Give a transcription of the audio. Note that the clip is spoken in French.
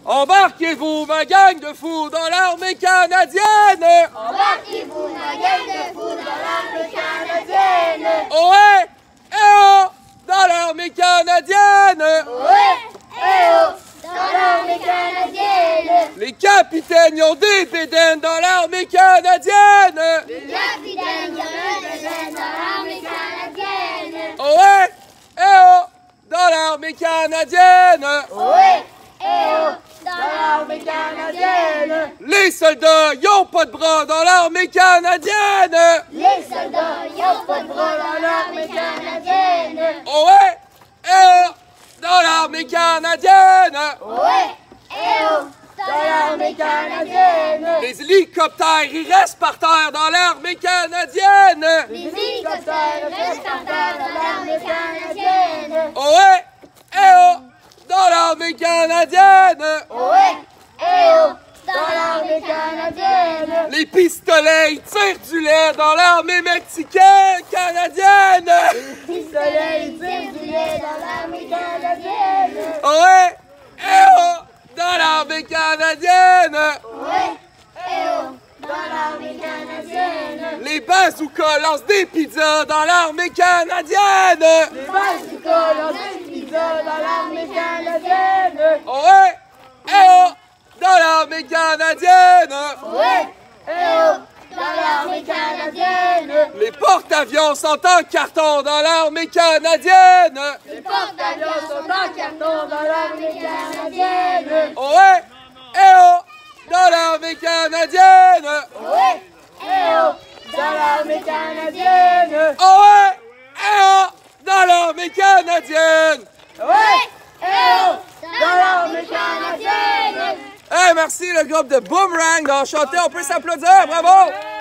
Embarquez-vous, ma gang de fous, dans l'armée canadienne! Embarquez-vous, ma gang de fous, dans l'armée canadienne! Ohé! Eh oh! Dans l'armée canadienne! Ohé! Eh oh! Dans l'armée canadienne! Les capitaines y ont des bédaines dans l'armée canadienne! Les capitaines y ont des bédaines dans l'armée canadienne! Ohé! Eh oh! Dans l'armée canadienne! Ohé! Eh oh! Dans l'armée canadienne! Les soldats y ont pas de bras dans l'armée canadienne! Les soldats y ont pas de bras dans l'armée canadienne! Ohé! Eh oh! Dans l'armée canadienne! Ohé! Eh oh! Dans l'armée canadienne! Les hélicoptères, ils restent par terre dans l'armée canadienne! Les hélicoptères restent en terre dans l'armée canadienne! Ohé! Eh oh! Dans l'armée canadienne! Ohé! Eh oh! Dans l'armée canadienne! Les pistolets, ils tirent du lait dans l'armée mexicaine canadienne! Les pistolets, ils tirent du lait dans l'armée canadienne! Ohé! Eh oh! Dans l'armée canadienne! Ohé! Eh oh! Dans l'armée canadienne! Les bazookas lancent des pizzas dans l'armée canadienne! Les bazookas lancent des pizzas dans l'armée canadienne! Ohé! Eh oh! Dans l'armée canadienne! Ohé! Eh oh! Dans l'armée canadienne! Les porte-avions sont en carton dans l'armée canadienne! Les porte-avions sont en carton dans l'armée canadienne! Ohé! Eh oh! Dans l'armée canadienne! Ohé! Eh oh! Dans l'armée canadienne! Ohé! Eh oh! Dans l'armée canadienne! Ohé! Eh oh! Dans l'armée canadienne! Hey, merci le groupe de Boomerang d'Enchanté, on peut s'applaudir, bravo!